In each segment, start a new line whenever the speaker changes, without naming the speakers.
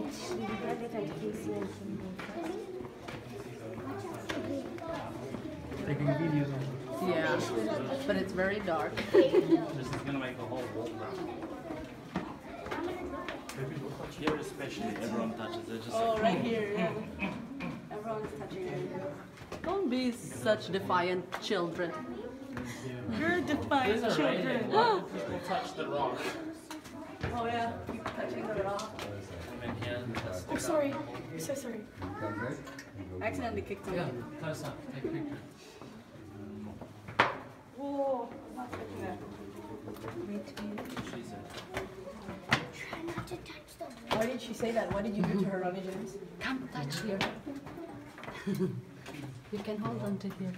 Taking videos of it.
Yeah, but it's very dark.
This is gonna make the whole wall brown. Here especially, everyone touches it. Just
Oh, right here. Yeah. Everyone's touching it. Don't be such defiant children. You're defiant
These are
children.
raining. Why do people touch the rock?
Oh yeah, keep touching the rock.
I'm sorry. I'm so sorry.
I accidentally kicked him.
Yeah, close up. Take a picture.
Whoa, I'm not touching that.
She said.
Try not to touch them.
Why did she say that? What did you do to her, Ronnie James? Come touch here. You can hold on to here.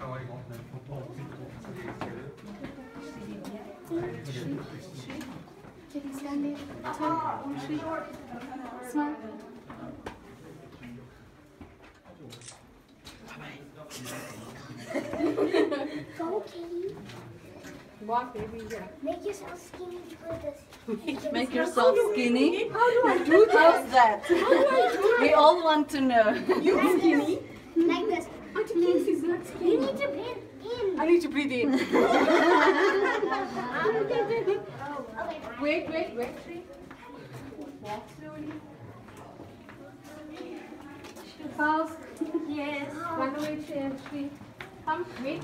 Can you stand there?
Smile.
Go, Katie.
Walk, baby. Yeah.
Make yourself skinny for this.
Make yourself skinny. How do I do that? How's that? We all want to know.
You skinny? Like this. Auntie Casey's not skinny. You need to breathe in.
I need to breathe in.
Okay.
Wait. Walk slowly. Fast. Yes. Run away, Shri. Come. Wait.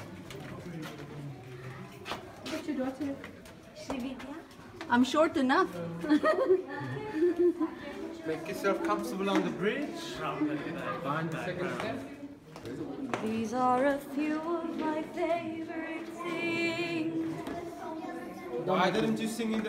Get your daughter. I'm short enough.
Make yourself comfortable on the bridge. Find the second step.
These are a few of my favorite things.
Why didn't you sing in the